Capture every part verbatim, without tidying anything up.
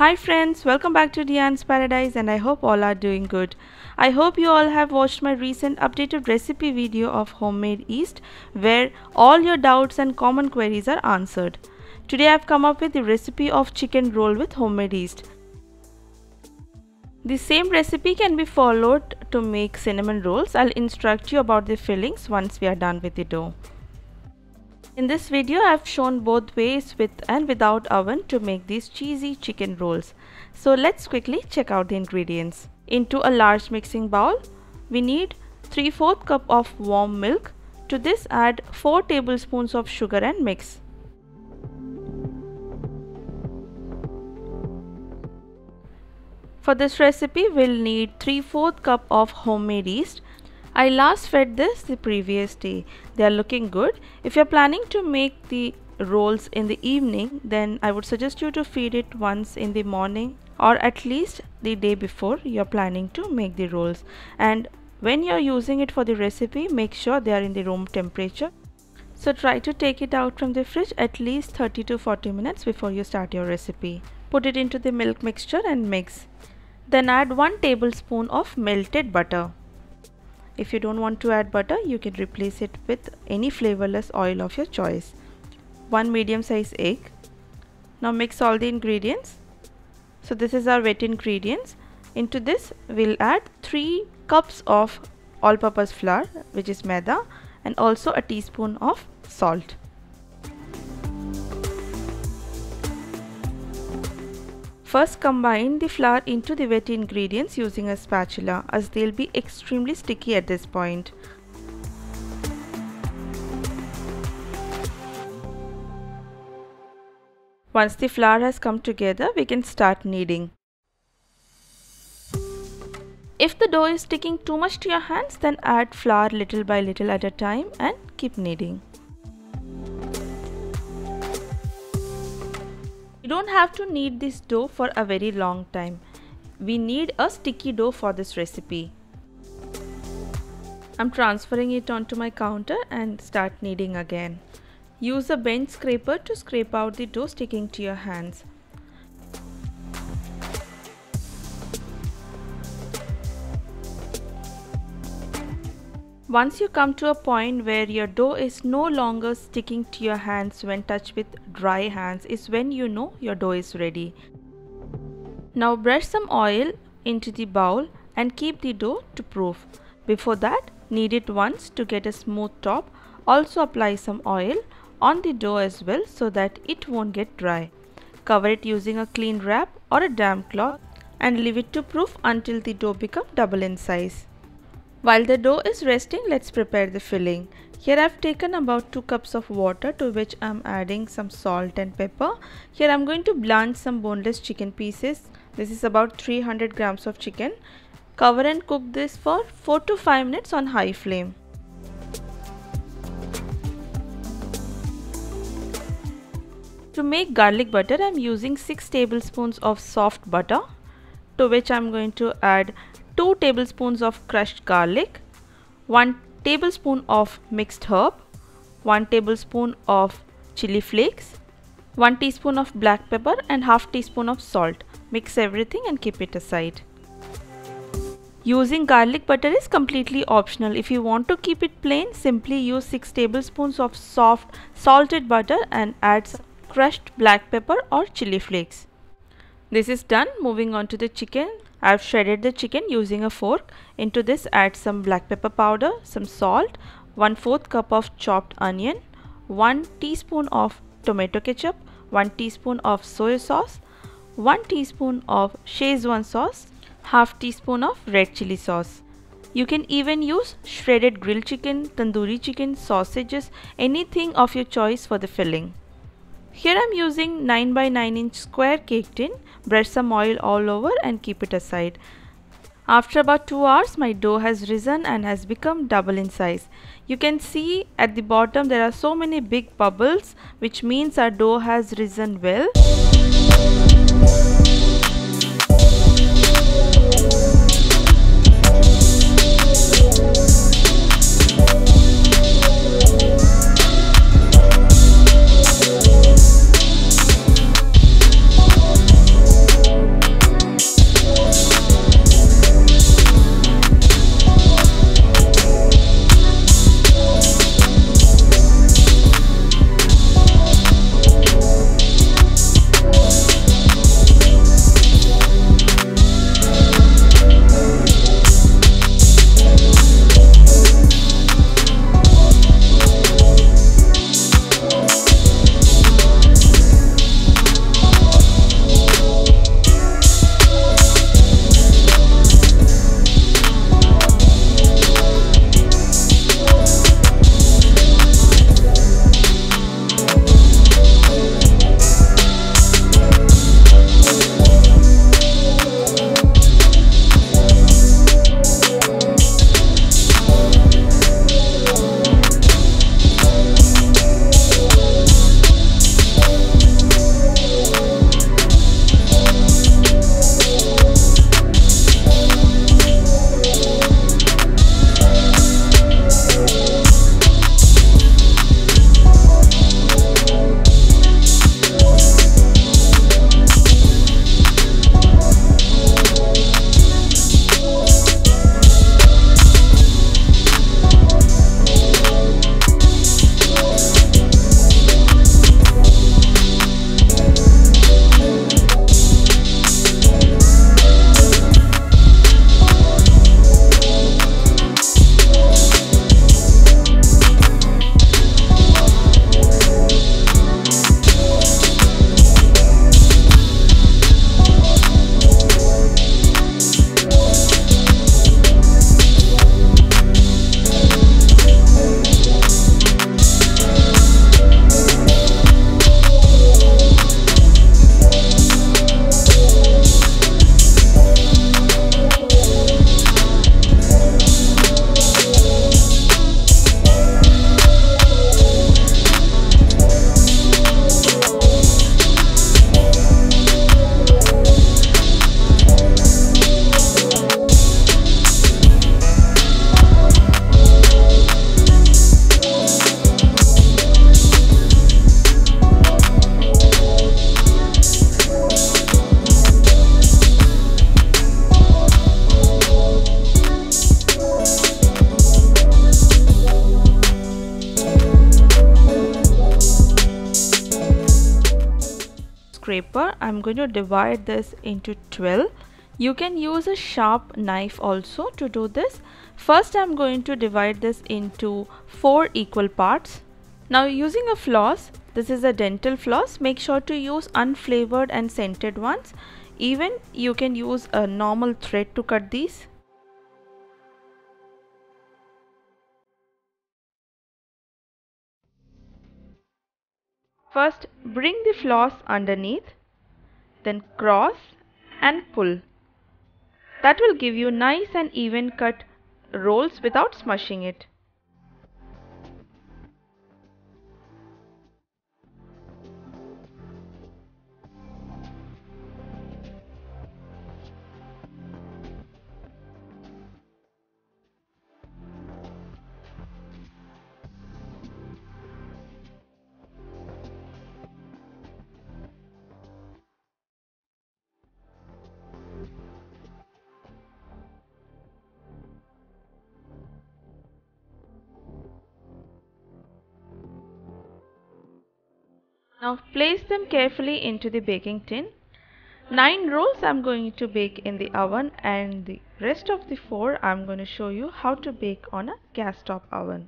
Hi friends, welcome back to Diane's Paradise and I hope all are doing good. I hope you all have watched my recent updated recipe video of homemade yeast where all your doubts and common queries are answered. Today I have come up with the recipe of chicken roll with homemade yeast. The same recipe can be followed to make cinnamon rolls. I'll instruct you about the fillings once we are done with the dough. In this video, I have shown both ways with and without oven to make these cheesy chicken rolls. So let's quickly check out the ingredients. Into a large mixing bowl, we need three fourths cup of warm milk. To this add four tablespoons of sugar and mix. For this recipe, we'll need three fourths cup of homemade yeast. I last fed this the previous day. They are looking good. If you are planning to make the rolls in the evening, then I would suggest you to feed it once in the morning or at least the day before you are planning to make the rolls. And when you are using it for the recipe, make sure they are in the room temperature. So try to take it out from the fridge at least thirty to forty minutes before you start your recipe. Put it into the milk mixture and mix. Then add one tablespoon of melted butter. If you don't want to add butter, you can replace it with any flavorless oil of your choice. One medium size egg. Now mix all the ingredients. So this is our wet ingredients. Into this we'll add three cups of all-purpose flour, which is maida, and also a teaspoon of salt. First combine the flour into the wet ingredients using a spatula as they'll be extremely sticky at this point. Once the flour has come together, we can start kneading. If the dough is sticking too much to your hands, then add flour little by little at a time and keep kneading. You don't have to knead this dough for a very long time. We need a sticky dough for this recipe. I'm transferring it onto my counter and start kneading again. Use a bench scraper to scrape out the dough sticking to your hands. Once you come to a point where your dough is no longer sticking to your hands when touched with dry hands is when you know your dough is ready. Now brush some oil into the bowl and keep the dough to proof. Before that, knead it once to get a smooth top. Also apply some oil on the dough as well so that it won't get dry. Cover it using a clean wrap or a damp cloth and leave it to proof until the dough becomes double in size. While the dough is resting, let's prepare the filling. Here I have taken about two cups of water to which I am adding some salt and pepper. Here I am going to blanch some boneless chicken pieces. This is about three hundred grams of chicken. Cover and cook this for four to five minutes on high flame. To make garlic butter, I am using six tablespoons of soft butter, to which I am going to add two tablespoons of crushed garlic, one tablespoon of mixed herb, one tablespoon of chili flakes, one teaspoon of black pepper and half teaspoon of salt. Mix everything and keep it aside. Using garlic butter is completely optional. If you want to keep it plain, simply use six tablespoons of soft salted butter and add some crushed black pepper or chili flakes. This is done. Moving on to the chicken. I have shredded the chicken using a fork. Into this add some black pepper powder, some salt, one fourth cup of chopped onion, one teaspoon of tomato ketchup, one teaspoon of soy sauce, one teaspoon of Szechuan sauce, half teaspoon of red chili sauce. You can even use shredded grilled chicken, tandoori chicken, sausages, anything of your choice for the filling. Here I am using nine by nine inch square cake tin. Brush some oil all over and keep it aside. After about two hours, my dough has risen and has become double in size. You can see at the bottom there are so many big bubbles, which means our dough has risen well. paper, I'm going to divide this into twelve. You can use a sharp knife also to do this. First I'm going to divide this into four equal parts. Now using a floss, this is a dental floss, make sure to use unflavored and scented ones. Even you can use a normal thread to cut these. First bring the floss underneath, then cross and pull. That will give you nice and even cut rolls without smushing it. Now place them carefully into the baking tin. nine rolls I'm going to bake in the oven, and the rest of the four I'm going to show you how to bake on a gas top oven.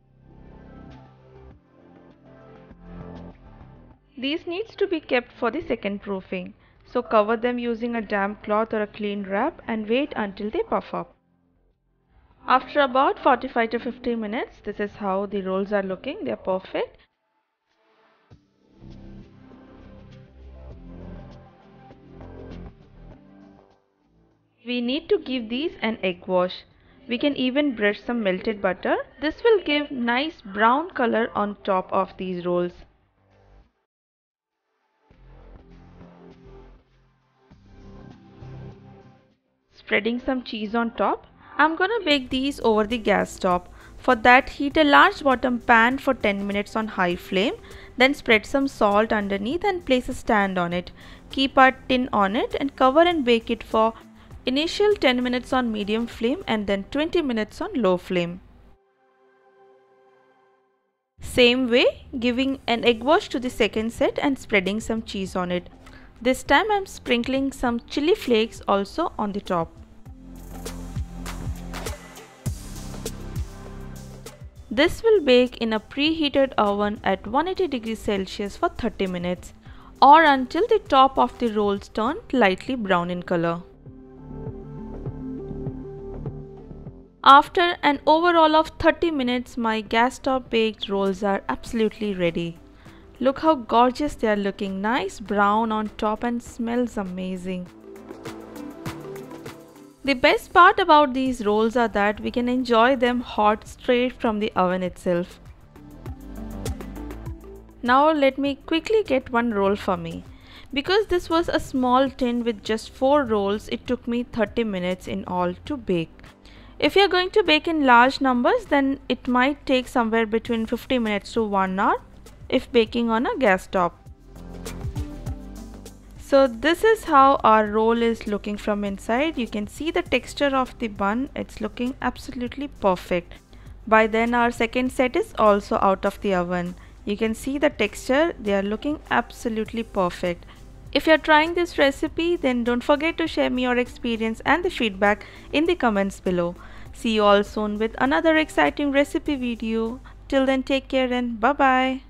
These needs to be kept for the second proofing, so cover them using a damp cloth or a clean wrap and wait until they puff up. After about forty-five to fifty minutes, this is how the rolls are looking. They are perfect. We need to give these an egg wash. We can even brush some melted butter. This will give nice brown color on top of these rolls. Spreading some cheese on top. I'm gonna bake these over the gas top. For that, heat a large bottom pan for ten minutes on high flame. Then spread some salt underneath and place a stand on it. Keep a tin on it and cover and bake it for initial ten minutes on medium flame and then twenty minutes on low flame. Same way, giving an egg wash to the second set and spreading some cheese on it. This time I'm sprinkling some chili flakes also on the top. This will bake in a preheated oven at one hundred eighty degrees Celsius for thirty minutes or until the top of the rolls turn lightly brown in color. After an overall of thirty minutes, my gas top baked rolls are absolutely ready. Look how gorgeous they are looking, nice brown on top and smells amazing. The best part about these rolls are that we can enjoy them hot straight from the oven itself. Now let me quickly get one roll for me. Because this was a small tin with just four rolls, it took me thirty minutes in all to bake. If you are going to bake in large numbers, then it might take somewhere between fifty minutes to one hour if baking on a gas top. So this is how our roll is looking from inside. You can see the texture of the bun. It's looking absolutely perfect. By then our second set is also out of the oven. You can see the texture. They are looking absolutely perfect. If you are trying this recipe, then don't forget to share me your experience and the feedback in the comments below. See you all soon with another exciting recipe video. Till then, take care and bye bye.